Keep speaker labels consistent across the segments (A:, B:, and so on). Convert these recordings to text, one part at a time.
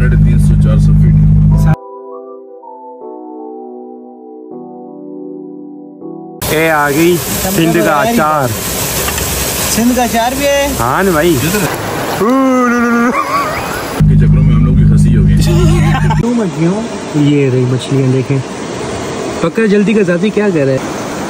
A: 350-400 feet.
B: ए आ गई सिंध का अचार।
C: सिंध का अचार भी है?
B: हाँ ना भाई।
A: के चक्रों में हम लोग की खसी हो गई।
C: क्यों मछलियों?
B: ये रही मछलियाँ देखें। पक्का जल्दी का जाती क्या कर रहे हैं?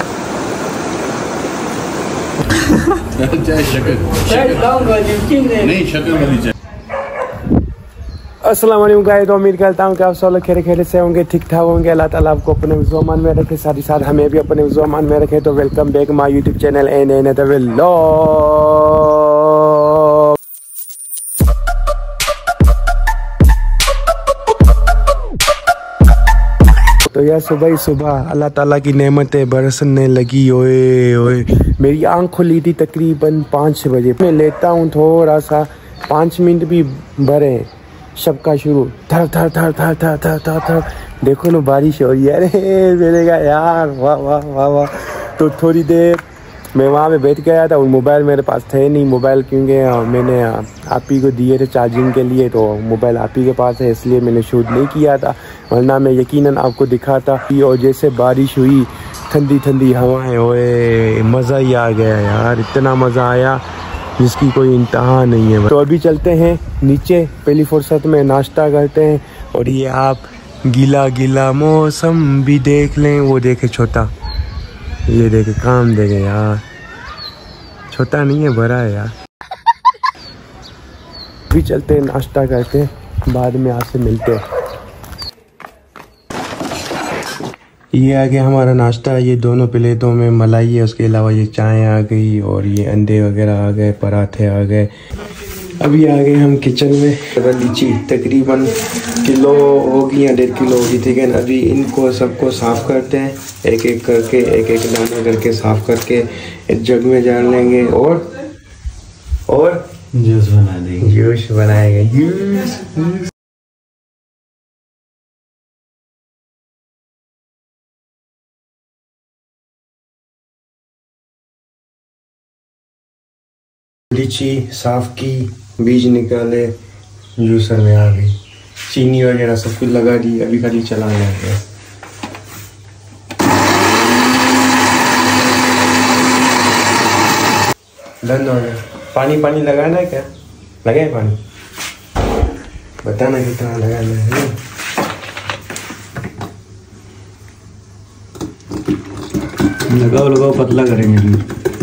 A: चाहे शक्कर नहीं, शक्कर वाली चाय।
B: अस्सलाम वालेकुम गाइस, तो उम्मीद करता हूँ कि आप सब लोग खैरियत से होंगे, ठीक ठाक होंगे। अल्लाह ताला आपको अपने ज़ुबान में रखे, साथ ही साथ हमें भी अपने ज़ुबान में रखे। तो welcome back my YouTube channel and the vlog. तो यार सुबह ही सुबह अल्लाह ताला की नेमतें बरसने लगी। ओए ओए मेरी आँख खुली थी तकरीबन 5 बजे। मैं लेता हूँ थोड़ा सा, 5 मिनट भी भरे सबका शुरू थर थर थर थर थर थर थर थर। देखो ना बारिश हो रही है। अरे मेरे का यार वाह वाह वाह वाह। तो थोड़ी देर मैं वहाँ पे बैठ गया था और मोबाइल मेरे पास थे नहीं। मोबाइल क्योंकि मैंने आप ही को दिए थे चार्जिंग के लिए, तो मोबाइल आप ही के पास है, इसलिए मैंने शूट नहीं किया था, वरना मैं यकीनन आपको दिखाता। और जैसे बारिश हुई, ठंडी ठंडी हवाएं, ओए मज़ा ही आ गया यार। इतना मज़ा आया जिसकी कोई इंतहा नहीं है। तो अभी चलते हैं नीचे, पहली फुर्सत में नाश्ता करते हैं। और ये आप गीला गीला मौसम भी देख लें। वो देखे छोटा, ये देखे काम देखे यार, छोटा नहीं है बड़ा है यार। अभी चलते हैं नाश्ता करते हैं, बाद में आपसे मिलते हैं। ये आ गया हमारा नाश्ता। ये दोनों प्लेटों में मलाई है, उसके अलावा ये चाय आ गई और ये अंडे वगैरह आ गए, पराठे आ गए। अभी आ गए हम किचन में। लीची तकरीबन किलो होगी या 1.5 किलो होगी, ठीक है। अभी इनको सबको साफ़ करते हैं, एक एक करके, एक एक दाना करके साफ़ करके एक जग में डाल लेंगे और
C: जूस बना देंगे।
B: जूस बनाएंगे। जूस लीची साफ की, बीज निकाले, जूसर में आ गई, चीनी वगैरह सब कुछ लगा दी। अभी खाली चलाना है। डन हो गया। पानी पानी लगाना है क्या? लगाए पानी? बताना कितना लगाना है।
C: लगाओ लगाओ, पतला करेंगे दूध।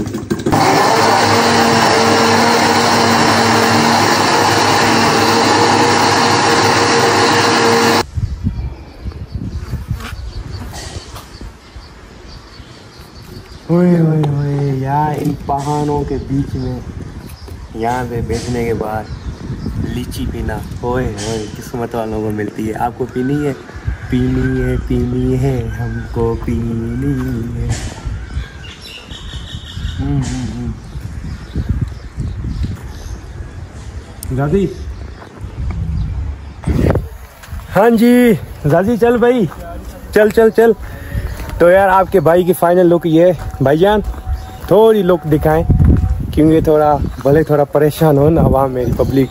B: ओए ओए ओए यार, इन पहाड़ों के बीच में यहाँ पे बैठने के बाद लीची पीना, ओए ओए किस्मत वालों को मिलती है। आपको पीनी है? पीनी है हमको पीनी है। दादी, हाँ जी दादी, चल भाई, चल चल चल। तो यार आपके भाई की फाइनल लुक ये। भाईजान थोड़ी लुक दिखाएं, क्योंकि थोड़ा भले थोड़ा परेशान हो ना आवाम, मेरी पब्लिक।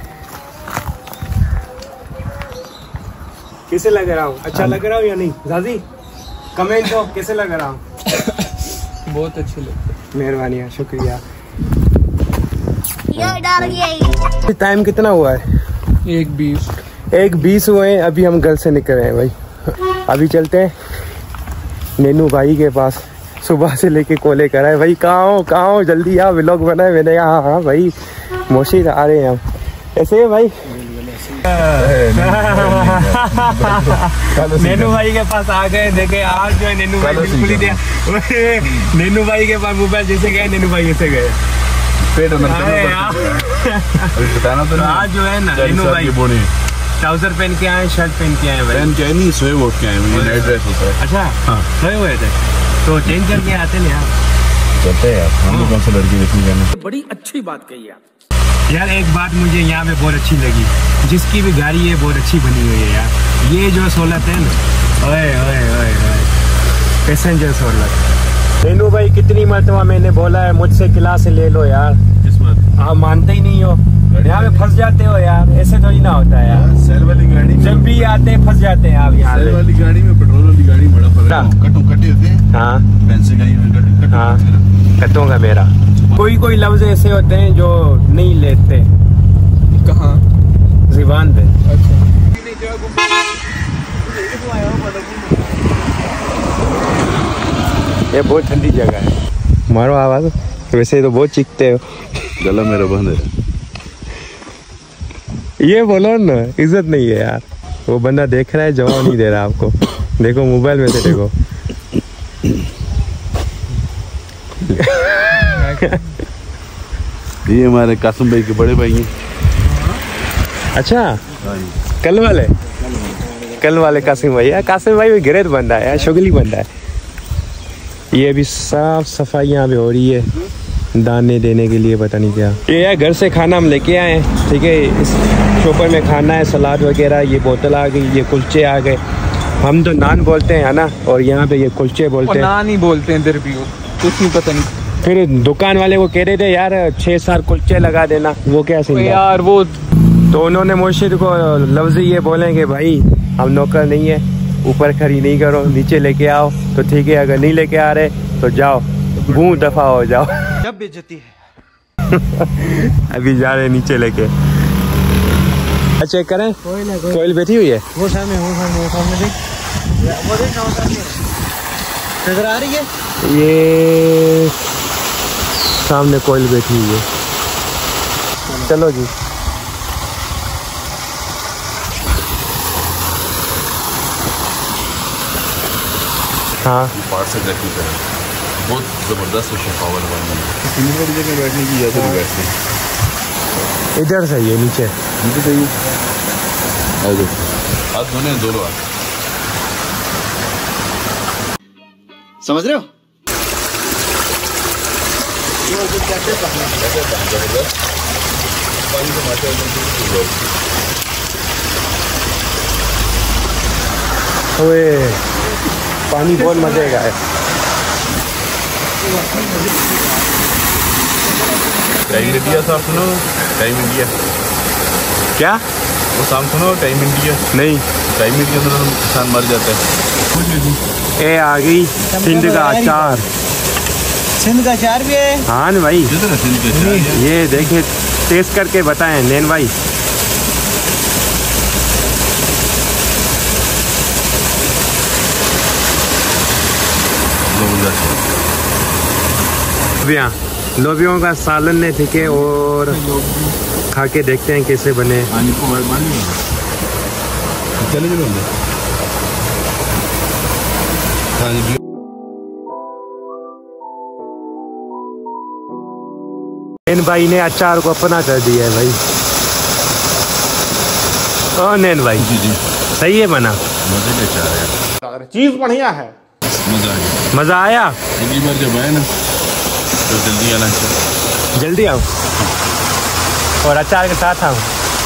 B: कैसे लग रहा हूँ? अच्छा लग रहा हूँ या नहीं? दादी कमेंट दो, कैसे लग रहा हूँ?
C: बहुत अच्छे लगते।
B: मेहरबानी है, शुक्रिया। टाइम कितना हुआ है? 1:20 हुए हैं। अभी हम घर से निकल रहे हैं भाई। अभी चलते हैं नैनू भाई के पास। सुबह से लेके कॉले करा है भाई, कहाँ हो जल्दी आ, व्लॉग बनाए। मैंने कहा हाँ भाई मोशी आ रहे हैं हम। ऐसे है भाई। नैनू भाई के पास आ गए। देखे आज जो है नैनू भाई बिल्कुल ही दिया। नैनू भाई के पास मोबाइल जैसे गए, नैनू भाई ऐसे गए।
A: बताना तो
B: आज जो है ना नैनू भाई ट्राउजर पहन के आए, शर्ट पहन के आए भाई।
A: पहन के नहीं, सोए उठ के आए, नाइट ड्रेस होता है।
B: अच्छा
A: हाँ,
B: सोए हुए थे तो चेंज करके आते ना यार।
A: चलते हैं यार, हम लोग कौन सा लड़की देखने जाने।
B: बड़ी अच्छी बात कही यार। एक बात मुझे यहाँ पे बहुत अच्छी लगी, जिसकी भी गाड़ी है बहुत अच्छी बनी हुई है यार। ये जो सहूलत है ना, ओए ओए ओए ओए, पैसेंजर सहूलत। नैनू भाई कितनी मरतबा मैंने बोला है मुझसे क्लास ले लो यार, आप मानते ही नहीं हो। यहाँ पे फंस जाते हो यार, ऐसे थोड़ी ना होता है यार।
A: सेल वाली गाड़ी
B: जब भी आते हैं फंस जाते हैं आप यहाँ।
A: सेल वाली गाड़ी में पेट्रोल वाली गाड़ी बड़ा फर्क है। कट्टों कटे होते हैं।
B: हाँ
A: पैसे का ही
B: हाँ, कट्टों का मेरा। कोई कोई लफ्ज ऐसे होते हैं जो नहीं लेते।
C: कहाँ?
B: ज़ुबान पे।
C: अच्छा।
B: ये बहुत ठंडी जगह है। मारो आवाज, वैसे तो बहुत चीखते हो।
A: गला मेरा बंद है।
B: ये बोलो ना, इज्जत नहीं है यार। वो बंदा देख रहा है, जवाब नहीं दे रहा आपको। देखो मोबाइल में से देखो।
A: ये हमारे कासिम भाई के बड़े भाई हैं।
B: अच्छा, कल वाले कासिम भाई। यार कासिम भाई भी ग्रेट बंदा है यार, शुगली बंदा है। ये अभी साफ सफाई यहाँ पे हो रही है, दाने देने के लिए, पता नहीं क्या। ये यार घर से खाना हम लेके आए हैं, ठीक है। इस चोपर में खाना है, सलाद वगैरह। ये बोतल आ गई, ये कुलचे आ गए। हम तो नान बोलते हैं ना, और यहाँ पे ये कुलचे बोलते हैं।
C: नान ही बोलते हैं इधर भी, कुछ नहीं पता नहीं।
B: फिर दुकान वाले को कह रहे थे यार 6-7 कुलचे लगा देना, वो क्या सीन
C: यार वो
B: तो उन्होंने मुर्शिद को लफ्ज़ ये बोले कि भाई हम नौकर नहीं है, ऊपर खड़ी नहीं करो, नीचे लेके आओ तो ठीक है, अगर नहीं लेके आ रहे तो जाओ, मुंह दफा हो जाओ।
C: जब बेइज्जती है।
B: अभी जा रहे नीचे लेके। चेक करें, कोयल बैठी हुई है।
C: वो सामने देख, वो देख नजर आ रही है।
B: ये सामने कोयल बैठी हुई है। चलो जी। हाँ,
A: पार्ट से देखने का बहुत जबरदस्त पावर वाली जगह बैठने की इजाजत नहीं बैठते।
B: इधर से ये नीचे
A: चाहिए। हाथ धोने दोनों हाथ।
C: समझ रहे हो?
B: ओए पानी बहुत मजे का है।
A: टाइम इंडिया साहब सुनो, टाइम इंडिया।
B: क्या?
A: वो शाम सुनो, टाइम इंडिया।
B: नहीं,
A: टाइम इंडिया सुनो, इंसान मर जाता है।
B: ए आ गई सिंध का अचार।
C: सिंध का अचार भी है?
B: हाँ न भाई, ये देखिए टेस्ट करके बताएं नैन भाई। लोबियों का सालन है, ठीक है। और खा के देखते हैं कैसे बने। नैन भाई ने अचार को अपना कर दिया है भाई। ओ नैन भाई,
A: जी जी
B: सही है बना,
A: मजे के अचार है,
D: चीज बढ़िया है,
A: मजा आ गया।
B: मजा आया।
A: अगली बार जब आए ना तो जल्दी आना चाहिए।
B: जल्दी आओ और अचार के साथ आओ।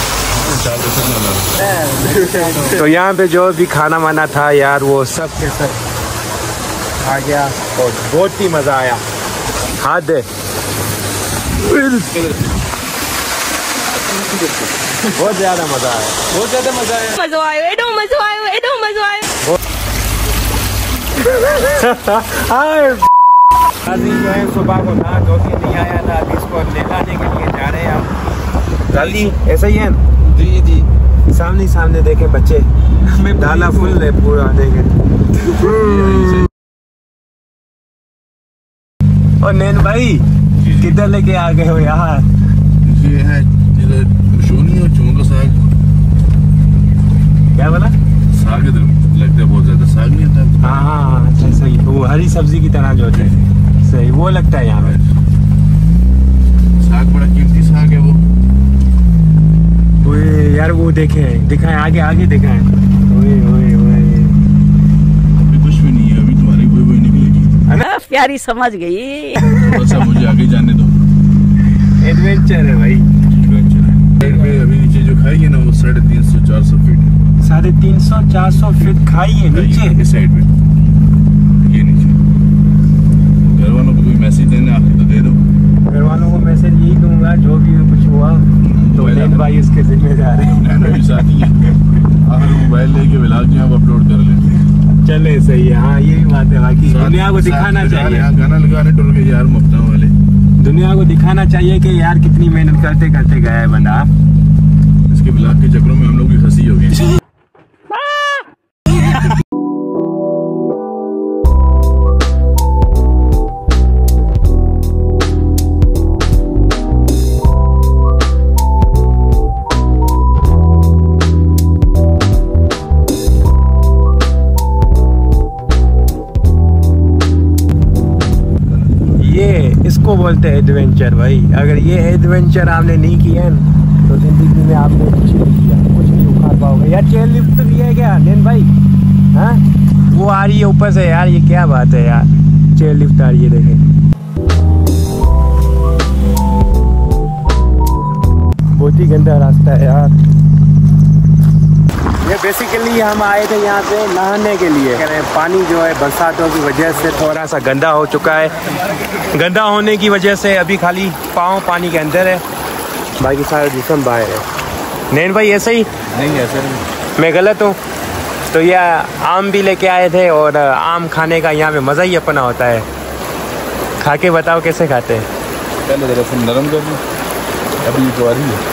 B: तो यहाँ पे जो भी खाना वाना था यार, वो सब के सब आ गया और बहुत ही मजा आया। हाथ दे। बहुत ज्यादा मजा आया, बहुत ज्यादा मजा आया।
E: मजा आयो, एडो मजा आयो, एडो मजा आयो।
B: अभी जो है सुबह को ना धो के नहीं आया था, अभी इसको नहलाने के लिए जा रहे हैं हम। दादी ऐसा ही है?
C: जी जी,
B: सामने सामने देखे बच्चे, डाला फुल है पूरा, देखे। और नैन भाई किधर लेके आ गए हो यार?
A: ये है शोनी और चून का साग।
B: क्या बोला?
A: साग इधर लगता है बहुत ज्यादा, साग नहीं आता।
B: हाँ अच्छा, सही। वो हरी सब्जी की तरह जो होती है, सही वो लगता है यहाँ पे।
A: साग बड़ा कीमती साग है वो।
B: ओए यार वो देखे, दिखाएं आगे आगे दिखाएं। ओए ओए ओए,
A: अभी कुछ भी नहीं है, अभी तुम्हारी वही निकलेगी।
E: प्यारी समझ गई।
A: अच्छा मुझे आगे जाने दो।
B: एडवेंचर है भाई,
A: एडवेंचर है। अभी नीचे जो खाई है ना वो 350-400 फीट,
B: 350-400 फीट खाई है नीचे।
A: इस साइड में ये नीचे। घर वालों को कोई मैसेज देना आप तो दे दो।
B: घर वालों को मैसेज यही दूंगा, जो भी कुछ हुआ तो नैन भाई इसके जिम्मेदार है।
A: नैन भाई साथी है, अगर मोबाइल लेके व्लॉग जो है वो अपलोड कर लें।
B: चले सही है, हाँ यही बात है। बाकी दुनिया को दिखाना चाहिए,
A: गाना लगाने टुर के यार मुफ्ता वाले,
B: दुनिया को दिखाना चाहिए कि यार कितनी मेहनत करते करते गया है बंदा।
A: इसके व्लॉग के चक्करों में हम लोग भी फंसी हो गई।
B: इसको बोलते हैं एडवेंचर भाई। अगर ये एडवेंचर आपने नहीं किया है तो जिंदगी में आपने कुछ नहीं किया, कुछ नहीं उखाड़ पाओगे। यार चेयर लिफ्ट भी है क्या नैन भाई? हाँ वो आ रही है ऊपर से यार, ये क्या बात है यार, चेयर लिफ्ट आ रही है देखें। बहुत ही गंदा रास्ता है यार। ये बेसिकली हम आए थे यहाँ पे नहाने के लिए। पानी जो है बरसातों की वजह से थोड़ा सा गंदा हो चुका है। गंदा होने की वजह से अभी खाली पाँव पानी के अंदर है, बाकी सारा जिस्म बाहर है। नैन भाई ऐसे ही?
A: नहीं ऐसे नहीं,
B: मैं गलत हूँ? तो ये आम भी लेके आए थे और आम खाने का यहाँ पे मज़ा ही अपना होता है। खा के बताओ कैसे खाते हैं?
A: पहले जरा से नरम कर लो, अभी तो आ रही है।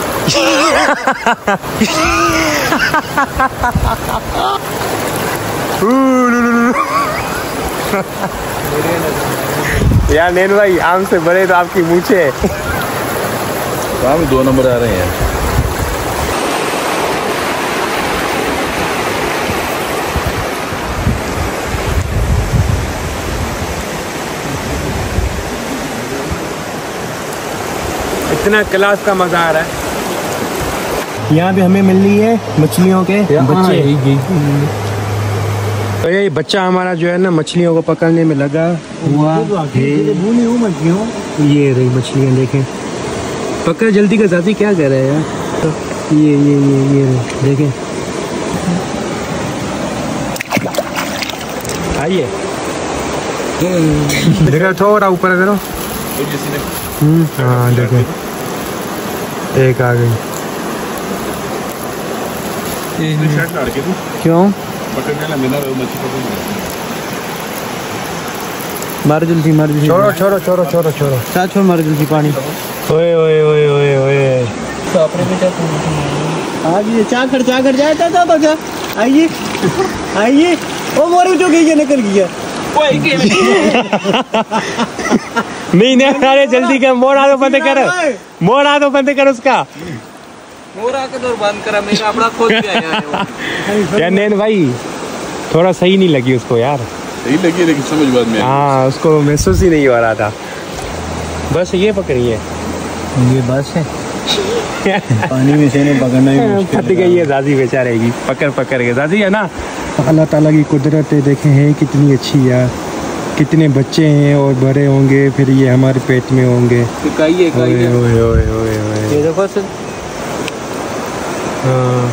B: यार नैन भाई आम से बड़े तो आपकी मूंछें।
A: काम 2 नंबर आ रहे हैं।
B: इतना क्लास का मजा आ रहा है। यहाँ पे हमें मिल रही है मछलियों के बच्चे। तो ये बच्चा हमारा जो है ना मछलियों को पकड़ने में लगा हुआ है। ये रही मछलियाँ देखें, पकड़ जल्दी कर जाती, क्या कर रहे हैं यार। ये देखें, आइए देखो थोड़ा ऊपर करो। हाँ देखें एक आ गई। क्यों मार जल्दी, मार जल्दी, छोड़ो छोड़ो छोड़ो छोड़ो छोड़ो, छोड़ मार जल्दी पानी। ओए ओए ओए ओए ओए आइए, चाकर चाकर जाए तो क्या, आइए आइए। ओ मोर जो गई है, निकल गया। नहीं नहीं अरे जल्दी कर, मोड़ आ तो बंद कर, मोड़ आ तो बंद कर उसका।
C: मोरा के दौर बंद करा, मेरा अपना खोद के आया है।
B: यार नैन भाई थोड़ा सही नहीं लगी उसको यार।
A: सही लगी लेकिन समझ बाद में,
B: हाँ उसको महसूस ही नहीं हो रहा था। बस ये पकड़ी है,
C: ये बस है। पानी में से नहीं पकड़ना ही
B: फट गई है जाजी बेचारे की, पकड़ पकड़ के जाजी है ना। अल्लाह ताला की कुदरत है, देखे हैं कितनी अच्छी यार। कितने बच्चे हैं और बड़े होंगे, फिर ये हमारे पेट में होंगे।
C: ओए ओए
B: ओए ओए ओए,
C: ये देखो सर।
B: हाँ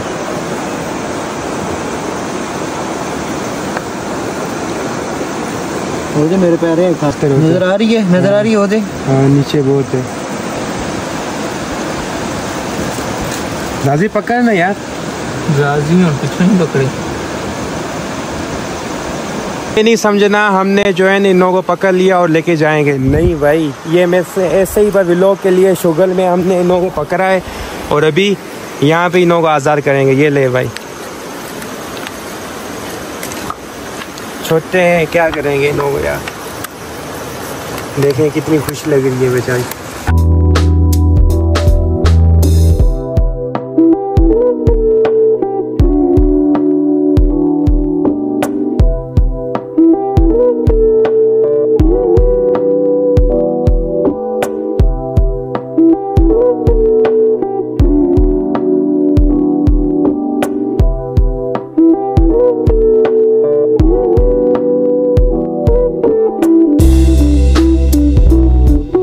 C: वो जो मेरे पैर है खास कर नजर आ रही है, नजर आ रही है वो दे।
B: हाँ नीचे बहुत है। राजी पकड़ ना यार,
C: राजी और कुछ नहीं पकड़े।
B: ये नहीं समझना हमने जो है इन लोगों को पकड़ लिया और लेके जाएंगे, नहीं भाई। ये मैं से ऐसे ही पर व्लॉग के लिए शुगल में हमने इन लोगों को पकड़ा है और अभी यहाँ पे इन लोगों को आज़ाद करेंगे। ये ले भाई, छोटे हैं क्या करेंगे इन लोगों को यार। देखें कितनी खुश लग रही है बेचारी।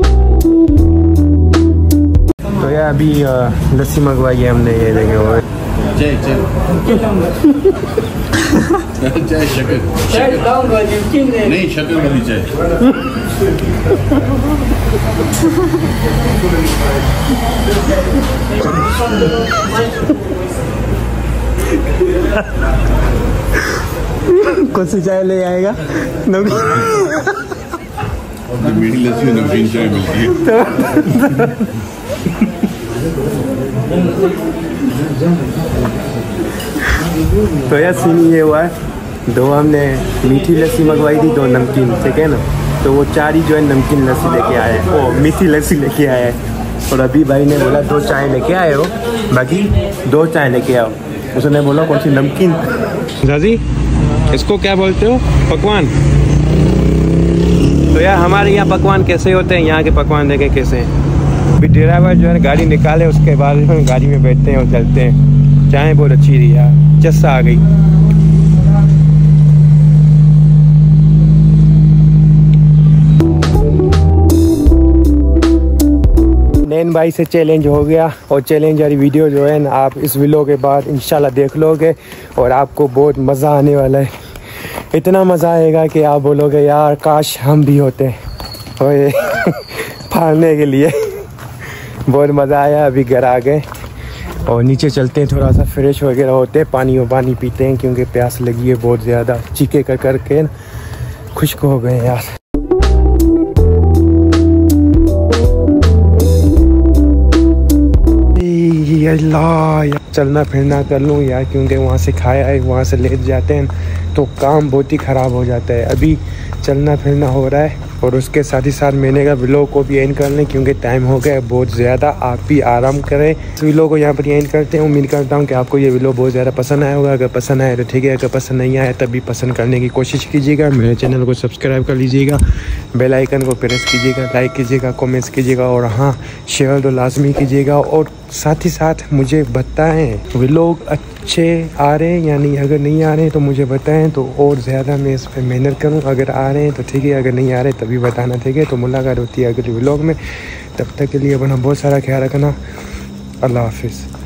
B: अभी लस्सी मंगवाई है हमने, ये देखे हुए
A: चाय चाय शक्कर नहीं, शक्कर वाली चाय।
B: कौन सी चाय ले आएगा?
A: मीठी लस्सी और नमकीन चाय मिलती है।
B: तो यार सीन ये हुआ है, 2 हमने मीठी लस्सी मंगवाई थी, 2 नमकीन, ठीक है ना। तो वो 4 ही जो है नमकीन लस्सी लेके आए हैं, वो मीठी लस्सी लेके आए हैं। और अभी भाई ने बोला 2 चाय लेके आए हो, बाकी 2 चाय लेके आओ। उसने बोला कौन सी नमकीन। दादी इसको क्या बोलते हो? पकवान। तो यार हमारे यहाँ पकवान कैसे होते हैं, यहाँ के पकवान देखें कैसे हैं। अभी ड्राइवर जो है गाड़ी निकाले, उसके बाद हम गाड़ी में बैठते हैं और चलते हैं। चाय बहुत अच्छी रही यार, जस्सा आ गई। नैन भाई से चैलेंज हो गया, और चैलेंज वाली वीडियो जो है ना आप इस वीडियो के बाद इंशाल्लाह देख लोगे और आपको बहुत मज़ा आने वाला है। इतना मज़ा आएगा कि आप बोलोगे यार काश हम भी होते ओए फाड़ने के लिए। बहुत मज़ा आया। अभी घर आ गए और नीचे चलते हैं, थोड़ा सा फ्रेश वगैरह होते हैं, पानी पीते हैं क्योंकि प्यास लगी है बहुत ज़्यादा। चीखे कर करके खुश्क हो गए यार। अल्लाह चलना फिरना कर लूँ यार, क्योंकि वहाँ से खाया है, वहाँ से लेट जाते हैं तो काम बहुत ही ख़राब हो जाता है। अभी चलना फिरना हो रहा है और उसके साथ ही साथ मैंने कहा व्लॉग को भी एंड कर लें क्योंकि टाइम हो गया है बहुत ज़्यादा। आप भी आराम करें। इस व्लॉग को यहाँ पर एंड करते हैं। उम्मीद करता हूँ कि आपको ये व्लॉग बहुत ज़्यादा पसंद आया होगा। अगर पसंद आए तो ठीक है, अगर पसंद नहीं आया तब भी पसंद करने की कोशिश कीजिएगा। मेरे चैनल को सब्सक्राइब कर लीजिएगा, बेल आइकन को प्रेस कीजिएगा, लाइक कीजिएगा, कमेंट्स कीजिएगा और हाँ शेयर तो लाजमी कीजिएगा। और साथ ही साथ मुझे बताएं व्लॉग अच्छे आ रहे हैं या नहीं। अगर नहीं आ रहे हैं तो मुझे बताएं, तो और ज़्यादा मैं इस पर मेहनत करूं। अगर आ रहे हैं तो ठीक है, अगर नहीं आ रहे तभी बताना, ठीक है। तो मुलाकात होती है अगले व्लॉग में। तब तक के लिए अपना बहुत सारा ख्याल रखना। अल्लाह हाफिज़।